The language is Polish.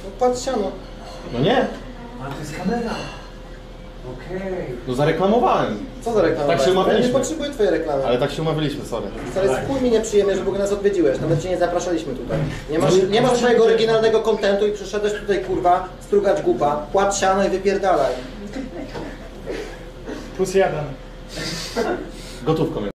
No płacz siano. No nie. Ale to jest kamera. Okej. No zareklamowałem. Co za reklama? Tak się umawialiśmy. Ja nie potrzebuję twojej reklamy. Ale tak się umawialiśmy, sorry. Wcale jest chuj mi nieprzyjemnie, że w ogóle nas odwiedziłeś. Nawet cię nie zapraszaliśmy tutaj. Nie masz mojego oryginalnego kontentu i przyszedłeś tutaj, kurwa, strugać głupa. Płacz siano i wypierdalaj. +1. Gotówką.